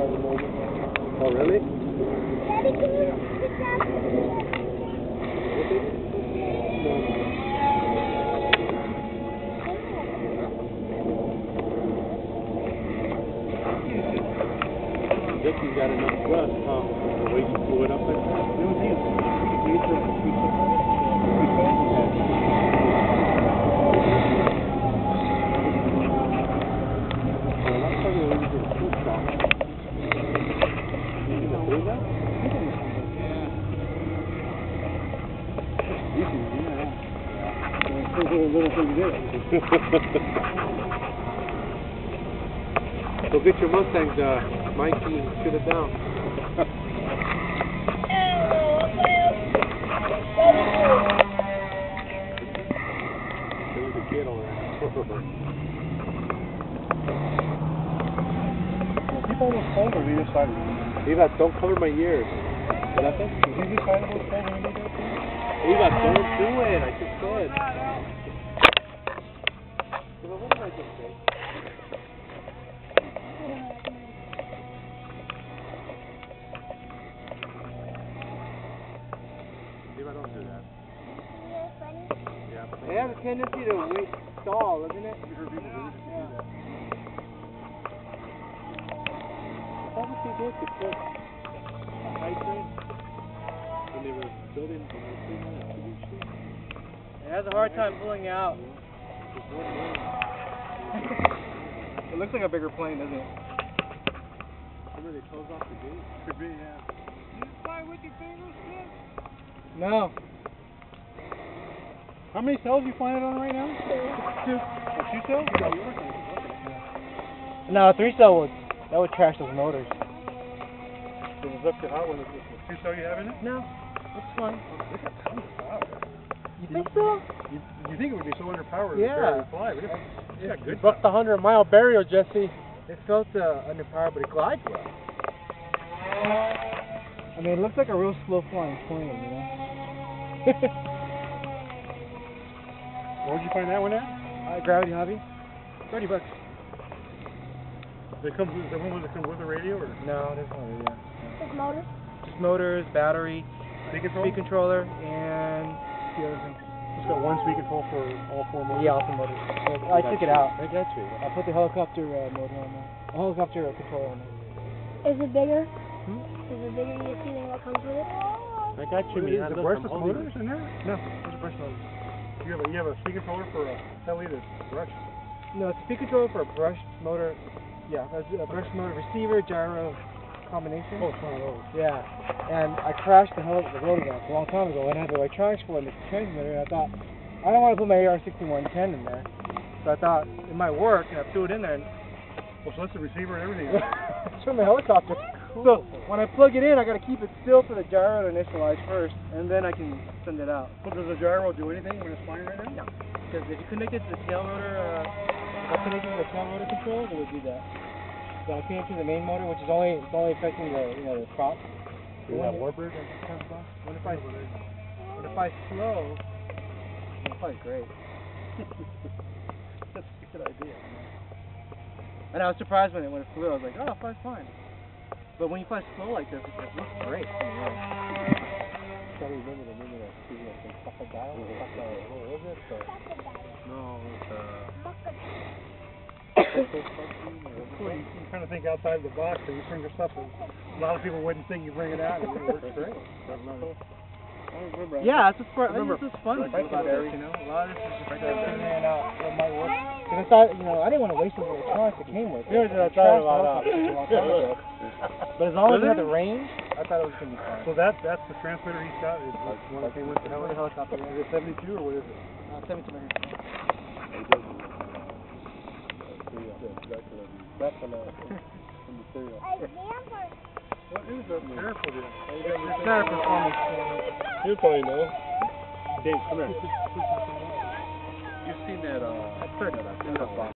Oh, really? You got enough rust, huh? The way you blew it up there? Go get your Mustang, Mikey, shoot it down. There's a kid over there. Keep all those poles on either side. Eva, don't cover my ears. Nothing? Either side of those poles on either side? Eva, don't do it. I just said. Eva, what did I just say? Eva, don't do that. Yeah. It has a tendency to stall, doesn't it? How would they do it to put a hydrant when they were building the thing on a TV shoot? It has a hard time pulling out. It looks like a bigger plane, doesn't it? Remember they closed off the gate? Could be, yeah. You fly with your fingers, kid? No. How many cells are you flying on right now? 2. Oh, 2 cells? No, 3 cell would. That would trash those motors. So it's up to how with the 2 cell you have in it? No, it's fine. It's got tons of power. You think so? You think it would be so underpowered Yeah. to fly, but it's got good Bucked the 100-mile barrier, Jesse. It felt underpowered, but it glides well. I mean, it looks like a real slow-flying plane, you know? Where'd you find that one at? Gravity Hobby. $30. Does the one that comes with the radio or No, there's no radio. Just motors? Just motors, battery, speed control? and the other thing. It's got one speed control for all 4 motors? Yeah, all the motors. I took it out. I got you. I put the helicopter motor on there. A helicopter controller on there. Is it bigger? Hmm? Is it bigger you see than what comes with it? I got you, Is man. the Look, brushless I'm holding motors in there? No, it's a brush motor. You have a speed controller for a heli that's brush? No, it's a speed controller for a brush motor. Yeah, it's a brush motor receiver gyro combination. Oh, it's one of those. Yeah, and I crashed the rotor a long time ago and I had the electronics for it in the transmitter, and I thought, I don't want to put my AR-6110 in there. So I thought it might work, and I threw it in there, and Well, so that's the receiver and everything. it's from the helicopter. So when I plug it in, I got to keep it still for the gyro to initialize first, and then I can send it out. So does the gyro do anything when it's flying right now? No, because if you connect it to the tail rotor, if I connect it to the tail rotor controls, it would do that. So I connect it to the main motor, which is only affecting the prop. You have Warbird and kind of stuff? What if I slow? It flies great. That's a good idea. And I was surprised when it flew. I was like, oh, it flies fine. But when you fly slow like this, it looks great. Try to remember the name of that studio. It's Crocodile? What was it? No, You kind of think outside the box and you bring your stuff. A lot of people wouldn't think you bring it out, and it works great. Yeah, that's what's fun about this, you know. A lot of this is just figuring out what might work. Because I thought, I didn't want to waste the electronics it came with. But as long as it had the range, I thought it was going to be fine. So that's the transmitter he's got. Is one that came with the helicopter. Is it 72 or what is it? 72 megahertz. That's from the material. What is that? Careful, dude. It's not a performance. You probably know. Dave, come here. You've seen that,